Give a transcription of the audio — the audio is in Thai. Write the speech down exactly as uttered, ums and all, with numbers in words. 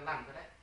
ลั่นก็ได้